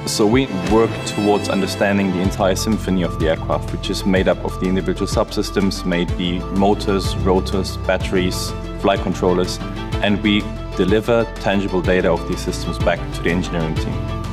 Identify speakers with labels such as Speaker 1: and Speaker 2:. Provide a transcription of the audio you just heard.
Speaker 1: So we work towards understanding the entire symphony of the aircraft, which is made up of the individual subsystems, maybe motors, rotors, batteries, flight controllers, and we deliver tangible data of these systems back to the engineering team.